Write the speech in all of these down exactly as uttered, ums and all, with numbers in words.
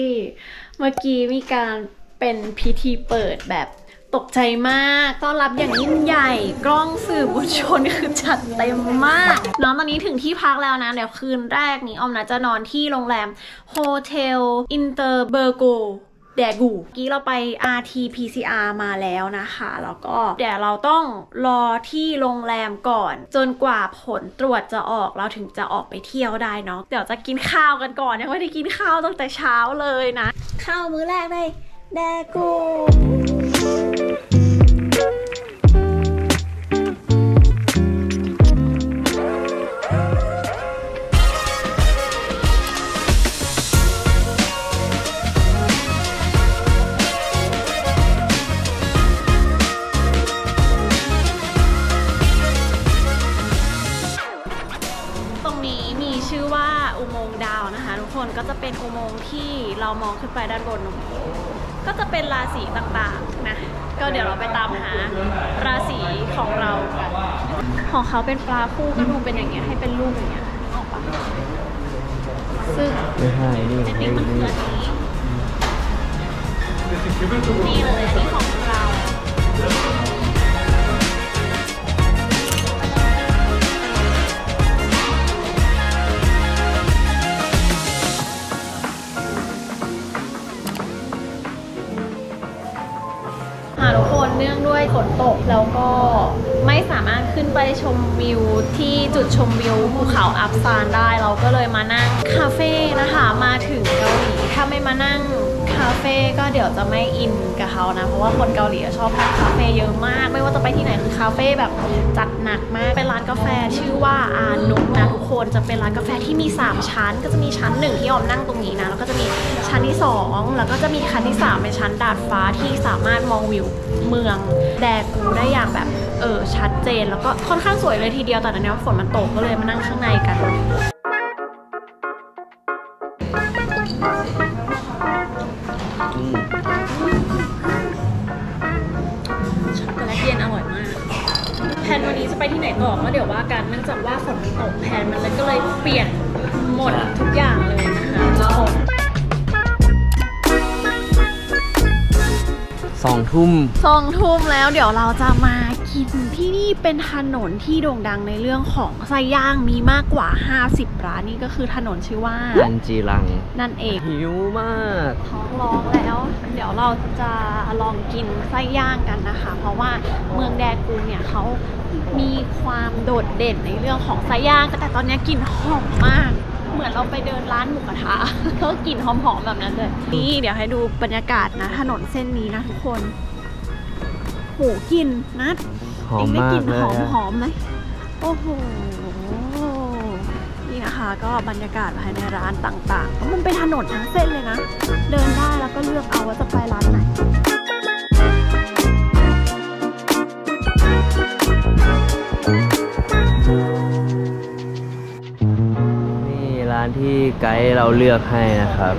เมื่อกี้มีการเป็นพิธีเปิดแบบตกใจมากต้อนรับอย่างยิ่งใหญ่กล้องสื่อมวลชนคือจัดเต็มมากน้องตอนนี้ถึงที่พักแล้วนะเดี๋ยวคืนแรกนี้ออมนะจะนอนที่โรงแรมโฮเทลอินเตอร์เบอร์โกแดกูเมื่อกี้เราไป อาร์ ที พี ซี อาร์ มาแล้วนะคะแล้วก็เดี๋ยวเราต้องรอที่โรงแรมก่อนจนกว่าผลตรวจจะออกเราถึงจะออกไปเที่ยวได้เนาะเดี๋ยวจะกินข้าวกันก่อนยังไม่ได้กินข้าวตั้งแต่เช้าเลยนะข้าวมื้อแรกได้แดกูชื่อว่าอุโมงค์ดาวนะคะทุกคนก็จะเป็นอุโมงค์ที่เรามองขึ้นไปด้านบนก็จะเป็นราศีต่างๆนะก็เดี๋ยวเราไปตามหาราศีของเรากันของเขาเป็นปลาคู่ก็ดูเป็นอย่างเงี้ยให้เป็นรูปอย่างเงี้ยออกปะซึ่งไม่ใช่นี่จริงๆมันคืออันนี้นี่เลยอันนี้ของเราทุกคนเนื่องด้วยฝนตกแล้วก็ไม่สามารถขึ้นไปชมวิวที่จุดชมวิวภูเขาอัพซานได้เราก็เลยมานั่งคาเฟ่นะคะมาถึงเกาหลีถ้าไม่มานั่งคาเฟ่ก็เดี๋ยวจะไม่อินกับเขานะเพราะว่าคนเกาหลีชอบทานคาเฟ่เยอะมากไม่ว่าจะไปที่ไหนคือคาเฟ่แบบจัดหนักมากเป็นร้านกาแฟชื่อว่าอานุกนะทุกคนจะเป็นร้านกาแฟที่มีสามชั้นก็จะมีชั้นหนึ่งที่ออมนั่งตรงนี้นะแล้วก็จะมีชั้นที่สองแล้วก็จะมีชั้นที่สามเป็นชั้นดาดฟ้าที่สามารถมองวิวเมืองแดกูได้อย่างแบบเออชัดเจนแล้วก็ค่อนข้างสวยเลยทีเดียวแต่ตอนนี้ฝนมันตกก็เลยมานั่งข้างในกันช็อกโกแลตเย็นอร่อยมากแผนวันนี้จะไปที่ไหนต่อก็เดี๋ยวว่ากันเนื่องจากว่าฝนมันตกแผนมันเลยก็เลยเปลี่ยนหมดทุกอย่างเลยนะคะทุกคนสองทุ่มสองทุ่มแล้วเดี๋ยวเราจะมากินที่นี่เป็นถนนที่โด่งดังในเรื่องของไส้ย่างมีมากกว่าห้าสิบร้านนี่ก็คือถนนชื่อว่าอันจีรังนั่นเองหิวมากท้องร้องแล้วเดี๋ยวเราจะลองกินไส้ย่างกันนะคะเพราะว่าเมืองแดกูเนี่ยเขามีความโดดเด่นในเรื่องของไส้ย่างแต่ตอนนี้กลิ่นหอมมากเหมือนเราไปเดินร้านหมูกระทะก็กลิ่นหอมๆแบบนั้นเลยนี่เดี๋ยวให้ดูบรรยากาศนะถนนเส้นนี้นะทุกคนโหกลิ่นนัดหอมมากเลยหอมหอมไหมโอ้โหนี่นะคะก็บรรยากาศภายในร้านต่างๆมันเป็นถนนทั้งเส้นเลยนะเดินได้แล้วก็เลือกเอาว่าจะไปร้านไหนร้านที่ไกด์เราเลือกให้นะครับ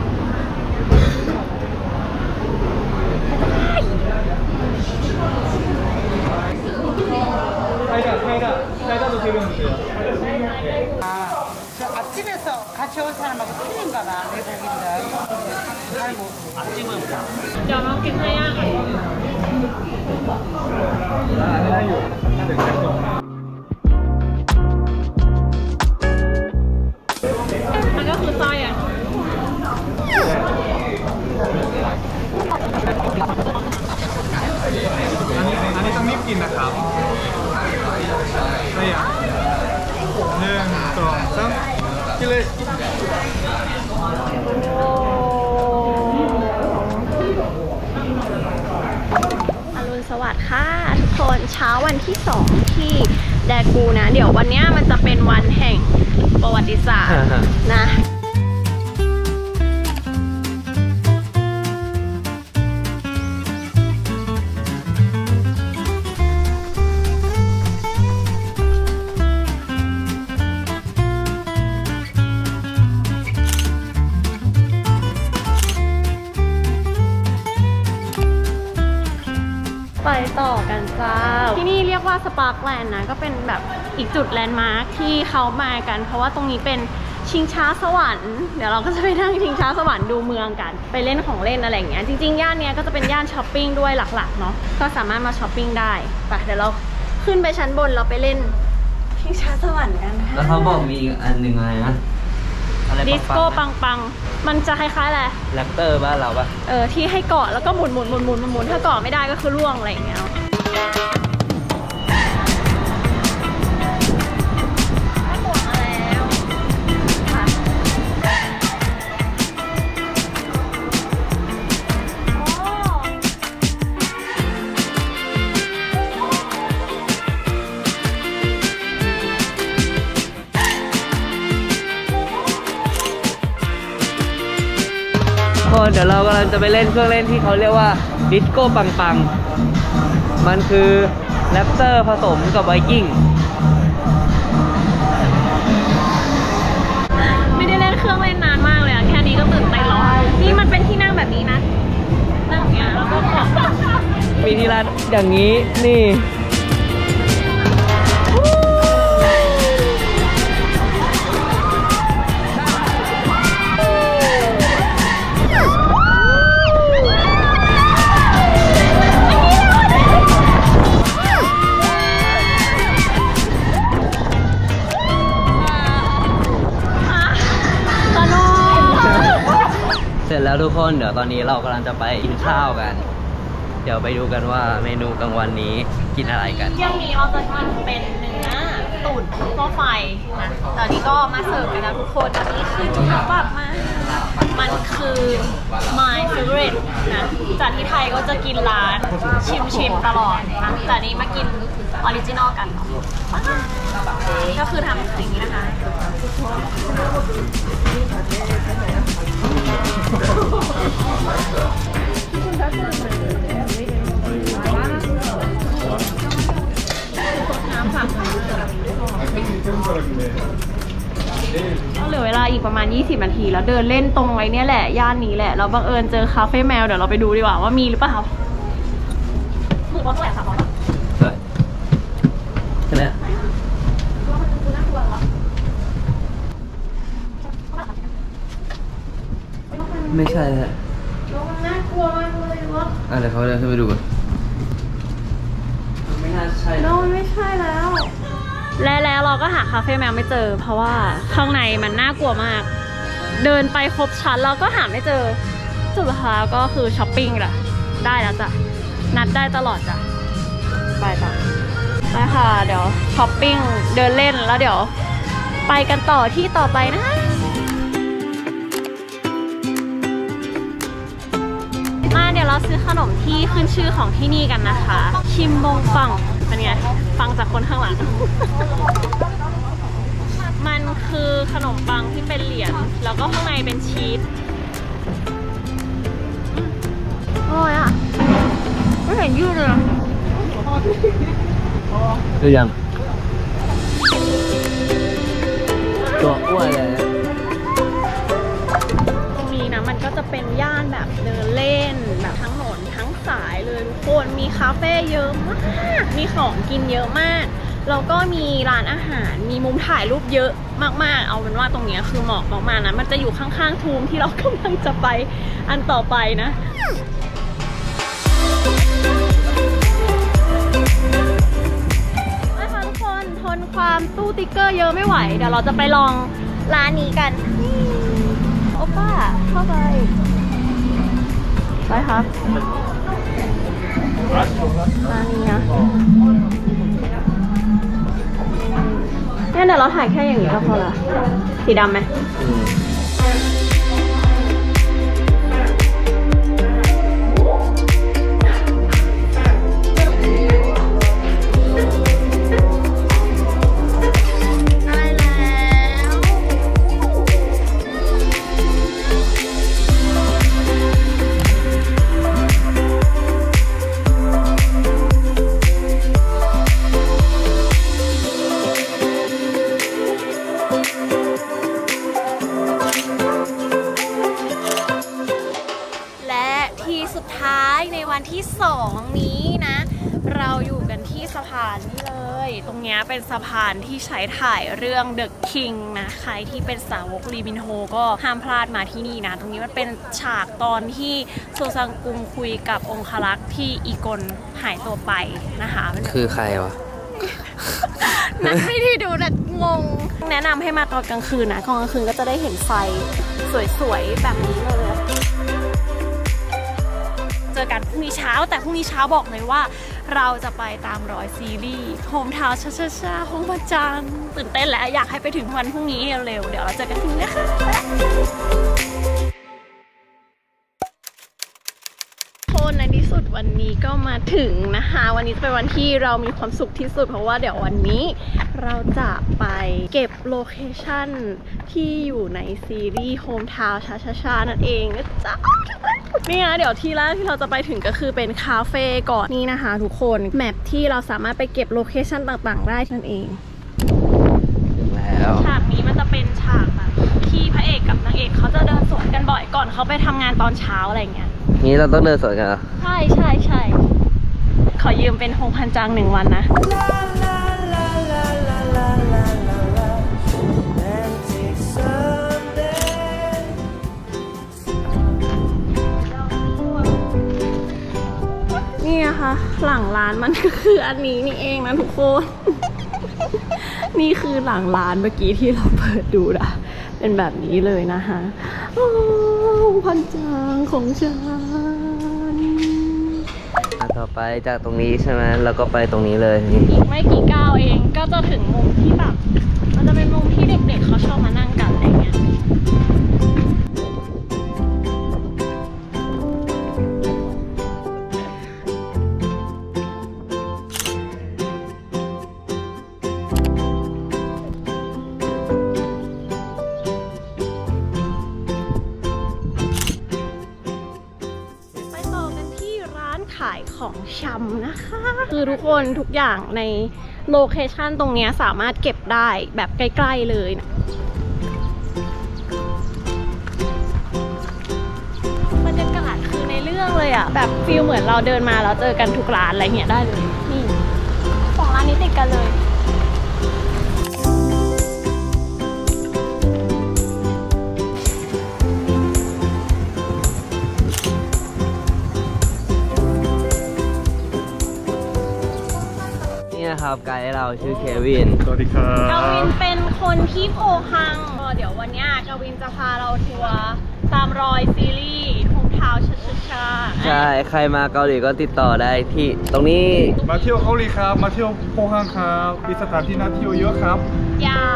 เดี๋ยวน้องกินให้ย่างมันก็คือไส้อ่ะอันนี้อันนี้ต้องรีบกินนะครับไม่อยากหนึ่งสองสามกินเลยอรุณสวัสดิ์ค่ะทุกคนเช้าวันที่สองที่แดกูนะเดี๋ยววันนี้มันจะเป็นวันแห่งประวัติศาสตร์นะ ไปต่อกันจ้าที่นี่เรียกว่าสปาร์คแลนด์นะก็เป็นแบบอีกจุดแลนด์มาร์คที่เขามากันเพราะว่าตรงนี้เป็นชิงช้าสวรรค์เดี๋ยวเราก็จะไปนั่งชิงช้าสวรรค์ดูเมืองกันไปเล่นของเล่นอะไรอย่างเงี้ยจริงๆย่านเนี้ยก็จะเป็นย่านช้อปปิ้งด้วยหลักๆเนาะก็สามารถมาช้อปปิ้งได้ไปเดี๋ยวเราขึ้นไปชั้นบนเราไปเล่นชิงช้าสวรรค์กันแล้วเขาบอกมีอีกอันหนึ่งอะไรนะอะไรดิสโก้ปังๆมันจะคล้ายๆอะไรแรปเตอร์บ้านเราปะเออที่ให้เกาะแล้วก็หมุนหมุนหมุนหมุนหมุนถ้าเกาะไม่ได้ก็คือร่วงอะไรอย่างเงี้ยเดี๋ยวเรากำลังจะไปเล่นเครื่องเล่นที่เขาเรียกว่าดิสโก้ปังปังมันคือแรปเตอร์ผสมกับไวกิ้งไม่ได้เล่นเครื่องเล่นนานมากเลยอะแค่นี้ก็ตื่นเต้นแล้วนี่มันเป็นที่นั่งแบบนี้นะนั่งอย่างเงี้ยแล้วก็มีที่ร้านอย่างนี้นี่เสร็จแล้วทุกคนเดี๋ยวตอนนี้เรากำลังจะไปกินข้าวกันเดี๋ยวไปดูกันว่าเมนูกลางวันนี้กินอะไรกันเที่ยงนี้เราจะกินเป็นเนื้อตุ๋นหม้อไฟนะตอนนี้ก็มาเสิร์ฟกันแล้วทุกคนตอนนี้คือจุดแบบมามันคือ my favorite นะจากที่ไทยก็จะกินร้านชิมชิมตลอดนะแต่นี้มากินออริจินอลกันก็คือทำอย่างนี้นะคะเหลือเวลาอีกประมาณยี่สิบนาทีแล้วเดินเล่นตรงไว้เนี่ยแหละย่านนี้แหละเราบังเอิญเจอคาเฟ่แมวเดี๋ยวเราไปดูดีกว่าว่ามีหรือเปล่ามึงบอกเท่าไหร่คะบอกใช่ใช่ไหมไม่ใช่ฮะมันน่ากลัวมากเลยวะอ่ะเดี๋ยวเขาเดินขึ้นไปดูกันไม่น่าใช่โน้นไม่ใช่แล้วและแล้วเราก็หาคาเฟ่แมวไม่เจอเพราะว่าข้างในมันน่ากลัวมากเดินไปครบชั้นเราก็หาไม่เจอสุดท้ายก็คือช้อปปิ้งแหละได้แล้วจ้ะนัดได้ตลอดจ้ะไปต่อไปค่ะเดี๋ยวช้อปปิ้งเดินเล่นแล้วเดี๋ยวไปกันต่อที่ต่อไปนะมาเดี๋ยวเราซื้อขนมที่ขึ้นชื่อของที่นี่กันนะคะชิมบงปังเป็นไงฟังจากคนข้างหลัง มันคือขนมปังที่เป็นเหรียญแล้วก็ข้างในเป็นชีสอร่อยอ่ะไม่เห็นยืดเลยดูยังตัวอ้วนเลยตรงนี้นะมันก็จะเป็นย่านแบบเดินเล่นแบบทั้งถนนทั้งสายเลยทุกคนมีคาเฟ่เยอะมากมีของกินเยอะมากแล้วก็มีร้านอาหารมีมุมถ่ายรูปเยอะมากๆเอาเป็นว่าตรงนี้คือเหมาะมากๆนะมันจะอยู่ข้างๆทูมที่เรากำลังจะไปอันต่อไปนะนะคะทุกคนทนความตู้ติ๊กเกอร์เยอะไม่ไหวเดี๋ยวเราจะไปลองร้านนี้กันโอป้าเข้าไปไปครับร้านนี้นะเนี่ยเดี๋ยวเราถ่ายแค่อย่างนี้ก็พอละสีดำไหมที่สองนี้นะเราอยู่กันที่สะพานนี่เลย ตรงนี้เป็นสะพานที่ใช้ถ่ายเรื่อง The King นะใครที่เป็นสาวกลีมินโฮก็ห้ามพลาดมาที่นี่นะตรงนี้มันเป็นฉากตอนที่โซซังกุงคุยกับองครักษ์ที่อีกลหายตัวไปนะคะคือใครวะนักไม่ได้ดูนะงงแนะนำให้มาตอนกลางคืนนะตอนกลางคืนก็จะได้เห็นไฟสวยๆแบบนี้เลยเจอกันพรุ่งนี้เช้าแต่พรุ่งนี้เช้าบอกเลยว่าเราจะไปตามรอยซีรีส์โฮมทาวน์ช้าช้าๆโฮมวันจันทร์ตื่นเต้นแล้วอยากให้ไปถึงวันพรุ่งนี้เร็วๆเดี๋ยวเราเจอกันพรุ่งนี้นะคะในที่สุดวันนี้ก็มาถึงนะคะวันนี้เป็นวันที่เรามีความสุขที่สุดเพราะว่าเดี๋ยววันนี้เราจะไปเก็บโลเคชั่นที่อยู่ในซีรีส์โฮมทาวน์ช้าๆนั่นเองนะจ๊ะนี่นะเดี๋ยวที่แรกที่เราจะไปถึงก็คือเป็นคาเฟ่ก่อนนี่นะคะทุกคนแมปที่เราสามารถไปเก็บโลเคชั่นต่างๆได้นั่นเองแล้วฉากนี้มันจะเป็นฉากแบบที่พระเอกกับนางเอกเขาจะเดินสวนกันบ่อยก่อนเขาไปทำงานตอนเช้าอะไรเงี้ยนี้เราต้องเดินสวนกันเหรอใช่ใช่ใช่ขอยืมเป็นโฮงพันจังหนึ่งวันนะนี่นะคะหลังร้านมันก็คืออันนี้นี่เองนะทุกคนนี่คือหลังร้านเมื่อกี้ที่เราเปิดดูนะเป็นแบบนี้เลยนะคะโอ้พันจางของฉันต่อไปจากตรงนี้ใช่ไหมแล้วก็ไปตรงนี้เลยอีกไม่กี่ก้าวเองก็จะถึงมุมที่แบบมันจะเป็นมุมที่เด็กๆเขาชอบมานั่งกันอะไรเงี้ยขายของชำนะคะคือทุกคนทุกอย่างในโลเคชั่นตรงนี้สามารถเก็บได้แบบใกล้ๆเลยนะบรรยากาศคือในเรื่องเลยอ่ะแบบฟีลเหมือนเราเดินมาแล้วเจอกันทุกร้านอะไรเงี้ยได้เลยนี่สองร้านนี้ติดกันเลยครับไกด์เราชื่อเควินสวัสดีครับกวินเป็นคนที่โพคังเดี๋ยววันนี้กวินจะพาเราทัวร์ตามรอยซีรีส์โฮมทาวน์ช้าๆใช่ใครมาเกาหลีก็ติดต่อได้ที่ตรงนี้มาเที่ยวเกาหลีครับมาเที่ยวโพคังครับมีสถานที่น่าเที่ยวเยอะครับอย่า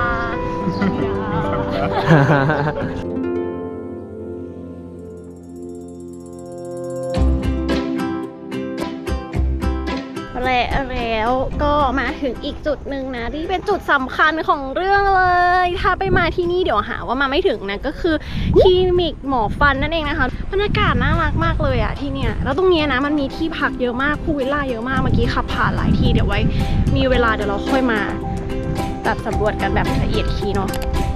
แล้วก็มาถึงอีกจุดหนึ่งนะที่เป็นจุดสำคัญของเรื่องเลยถ้าไปมาที่นี่เดี๋ยวหาว่ามาไม่ถึงนะก็คือคลินิกหมอฟันนั่นเองนะคะบรรยากาศน่ารักมากเลยอะที่เนี่ยแล้วตรงนี้นะมันมีที่พักเยอะมากพูลวิลล่าเยอะมากเมื่อกี้ขับผ่านหลายที่เดี๋ยวไว้มีเวลาเดี๋ยวเราค่อยมาแบบสำรวจกันแบบละเอียดทีเนาะ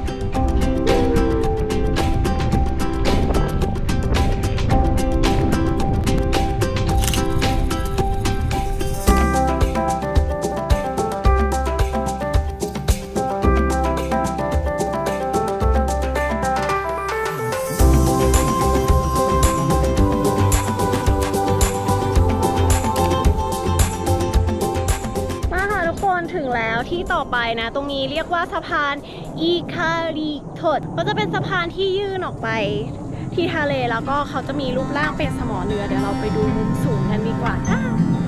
ถึงแล้วที่ต่อไปนะตรงนี้เรียกว่าสะพานอีคาริโทดก็จะเป็นสะพานที่ยื่นออกไปที่ทะเลแล้วก็เขาจะมีรูปร่างเป็นสมอเรือเดี๋ยวเราไปดูมุมสูงกันดีกว่าจ้า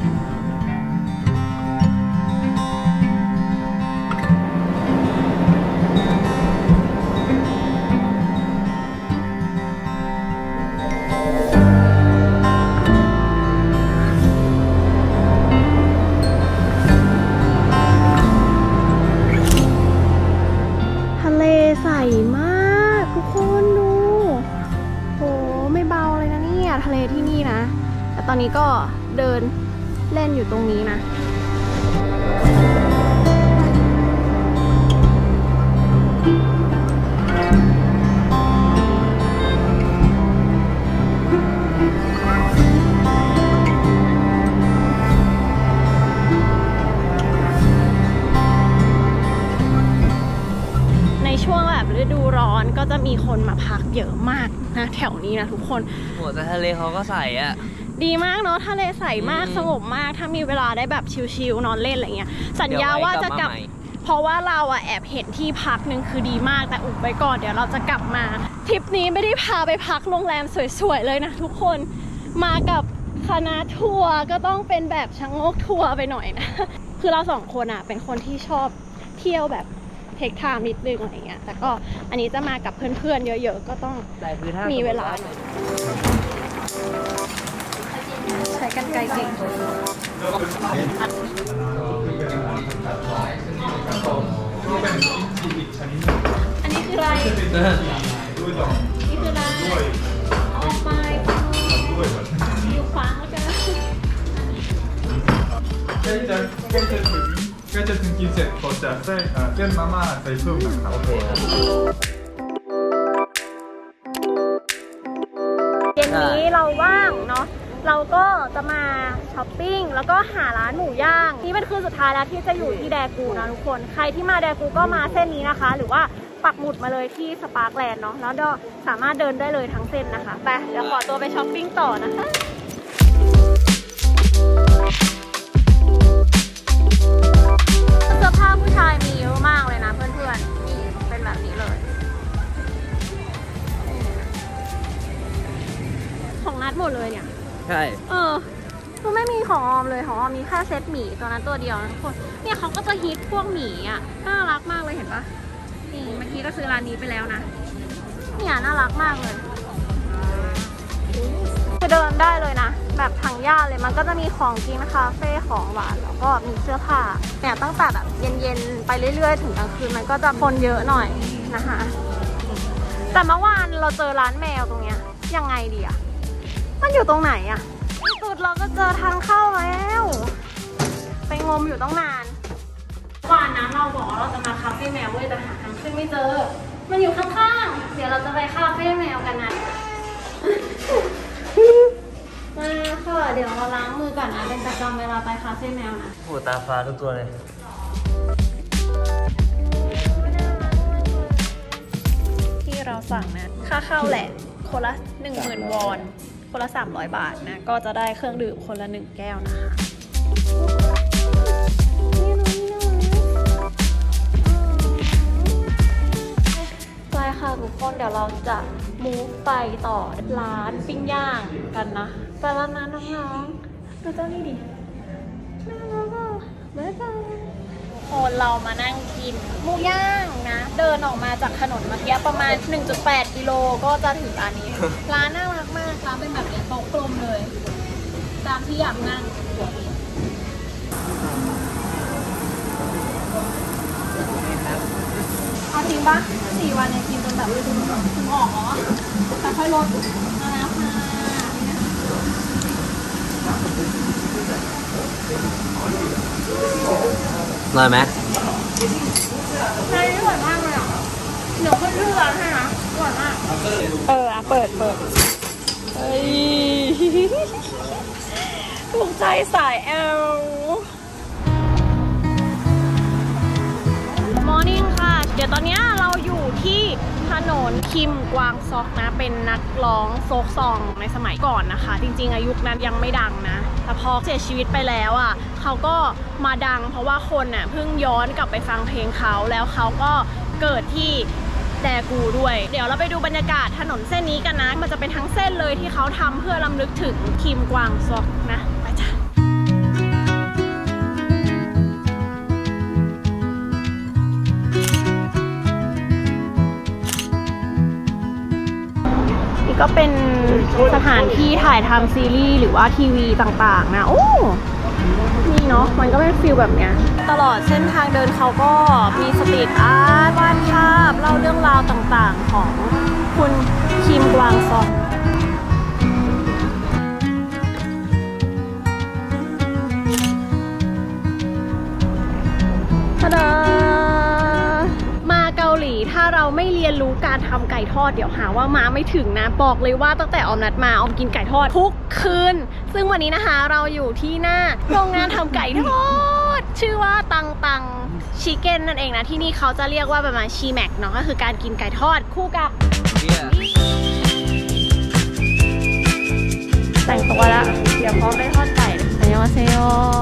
ใสมากทุกคนดูโหไม่เบาเลยนะเนี่ยทะเลที่นี่นะแต่ตอนนี้ก็เดินเล่นอยู่ตรงนี้นะจะมีคนมาพักเยอะมากนะแถวนี้นะทุกคนโหแต่ทะเลเขาก็ใสอ่ะดีมากเนาะทะเลใสมากสงบมากถ้ามีเวลาได้แบบชิลๆนอนเล่นอะไรเงี้ยสัญญาว่าจะกลับเพราะว่าเราอะแอบเห็นที่พักหนึ่งคือดีมากแต่อุบไว้ก่อนเดี๋ยวเราจะกลับมาทริปนี้ไม่ได้พาไปพักโรงแรมสวยๆเลยนะทุกคนมากับคณะทัวร์ก็ต้องเป็นแบบชะโงกทัวร์ไปหน่อยนะคือเราสองคนอะเป็นคนที่ชอบเที่ยวแบบเทคไทม์นิดนึงอะไรเงี้ยแต่ก็อันนี้จะมากับเพื่อนๆเยอะๆก็ต้องมีเวลาใช้กันไกลเก่งอันนี้คืออะไรนี่คืออะไรเอาไปอยู่ขวางแล้วกันใกล้จะใกล้จะถึงใกล้จะถึงกินเสร็จผมจะใส่เส้นมาม่าใส่เพิ่มนะครับโอเคเย็นนี้เราว่างเนาะเราก็จะมาช้อปปิ้งแล้วก็หาร้านหมูย่างนี่เป็นคืนสุดท้ายแล้วที่จะอยู่ที่แดกูนะทุกคนใครที่มาแดกูก็มาเส้นนี้นะคะหรือว่าปักหมุดมาเลยที่สปาร์คแลนด์เนาะแล้วก็สามารถเดินได้เลยทั้งเส้นนะคะไปเดี๋ยวขอตัวไปช้อปปิ้งต่อนะคะเสื้อผ้าผู้ชายมีเยอะมากเลยนะเพื่อนๆนี่เป็นแบบนี้เลยของนัดหมดเลยเนี่ยใช่เออคือไม่มีของออมเลยของออมมีแค่เซตหมี่ตัวนั้นตัวเดียวนะทุกคนเนี่ยเขาก็จะฮิตพวกหมี่อ่ะน่ารักมากเลยเห็นปะนี่เมื่อกี้ก็ซื้อร้านนี้ไปแล้วนะเนี่ยน่ารักมากเลยจะเดินได้เลยนะแบบทางย่าเลยมันก็จะมีของกินคาเฟ่ของหวานแล้วก็มีเสื้อผ้าเนี่ยตั้งแต่แบบเย็นๆไปเรื่อยๆถึงกลางคืนมันก็จะคนเยอะหน่อยนะคะแต่เมื่อวานเราเจอร้านแมวตรงเนี้ยยังไงดีอะมันอยู่ตรงไหนอะสุดเราก็เจอทางเข้าแล้วไปงมอยู่ต้องนานวันนั้นเราบอกว่าเราจะมาคาเฟ่แมวเว้ยแต่หาทางขึ้นไม่เจอมันอยู่ข้างๆเดี๋ยวเราจะไปคาเฟ่แมวกันนะมาค่ะเดี๋ยวเราล้างมือก่อนนะเป็นประจำเวลาไปคาเฟ่แมวนะโหตาฟ้าทุกตัวเลยที่เราสั่งนะค่าเข้าแหละคนละหนึ่งหมื่นวอนคนละสามร้อยบาทนะก็จะได้เครื่องดื่มคนละหนึ่งแก้วนะคะไปค่ะทุกคนเดี๋ยวเราจะมูฟไปต่อร้านปิ้งย่างกันนะไปร้านนั้นน้องๆดูเจ้านี่ดิน่ารักอ่ะบ๊ายบายคนเรามานั่งกินหมูย่างนะเดินออกมาจากถนนเมื่อกี้ประมาณ หนึ่งจุดแปด กิโลก็จะถึงร้านนี้ ร้านน่ารักมากร้านเป็นแบบนี้โต๊ะกลมเลยตามที่อยากนั่งเอาจริงปะสี่วันเนี่ยกินจนแบบถึงออกเหรอแต่ค่อยลดมาแล้วค่ะอร่อยไหมใช่อร่อยมากเลยอ่ะเดี๋ยวขึ้นชื่อร้านให้นะอร่อยมากเอออ่ะเปิดเปิดเฮ้ยถูกใจสายแอลมอร์นิ่งค่ะเดี๋ยวตอนนี้เราอยู่ที่ถนนคิมกวางซอกนะเป็นนักร้องโซกซองในสมัยก่อนนะคะจริงๆอายุนั้นยังไม่ดังนะแต่พอเสียชีวิตไปแล้วอ่ะเขาก็มาดังเพราะว่าคนน่ะเพิ่งย้อนกลับไปฟังเพลงเขาแล้วเขาก็เกิดที่แดกูด้วยเดี๋ยวเราไปดูบรรยากาศถนนเส้นนี้กันนะมันจะเป็นทั้งเส้นเลยที่เขาทำเพื่อรำลึกถึงคิมกวางซอกนะไปจ้ะก็เป็นสถานที่ถ่ายทำซีรีส์หรือว่าทีวีต่างๆนะโอ้นี่เนาะมันก็เป็นฟิลแบบเนี้ยตลอดเส้นทางเดินเขาก็มีสตรีทอาร์ตวาดภาพเล่าเรื่องราวต่างๆของคุณคิมกวางซอกทะดามาเกาหลีถ้าเราไม่เรียนรู้การทำไก่ทอดเดี๋ยวหาว่ามาไม่ถึงนะบอกเลยว่าตั้งแต่ออมนัดมาออมกินไก่ทอดทุกคืนซึ่งวันนี้นะคะเราอยู่ที่หน้าโรงงานทำไก่ทอดชื่อว่าตังตังชิเก้นนั่นเองนะที่นี่เขาจะเรียกว่าประมาณชีแม็กเนาะก็คือการกินไก่ทอดคู่กับแต่งตัวละเดี๋ยวพร้อมได้ทอดไก่อันยองอาเซโย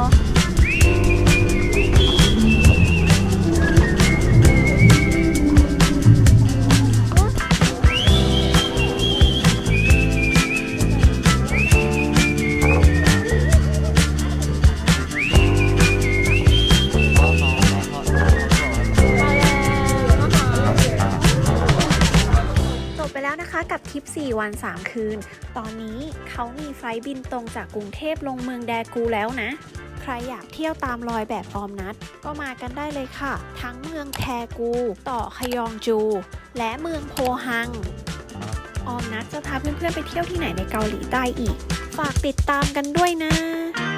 กับทริปสี่วันสามคืนตอนนี้เขามีไฟล์บินตรงจากกรุงเทพลงเมืองแดกูแล้วนะใครอยากเที่ยวตามรอยแบบออมนัดก็มากันได้เลยค่ะทั้งเมืองแทกูต่อขยองจูและเมืองโพฮังออมนัดจะพาเพื่อนๆไปเที่ยวที่ไหนในเกาหลีใต้อีกฝากติดตามกันด้วยนะ